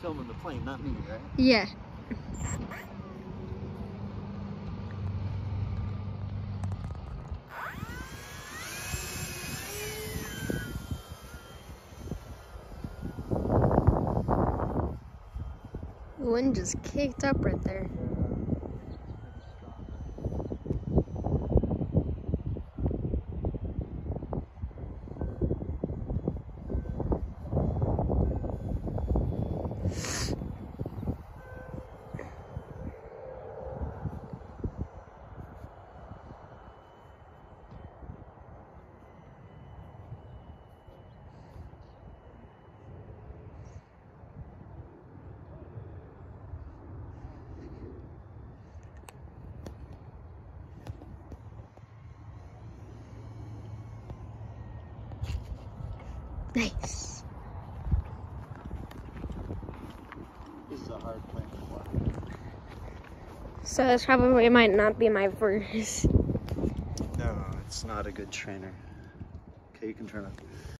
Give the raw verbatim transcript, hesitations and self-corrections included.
filming the plane, not me, right? Yeah. The wind just kicked up right there. Nice. This is a hard plane to fly. So this probably might not be my first. No, it's not a good trainer. Okay, you can turn it.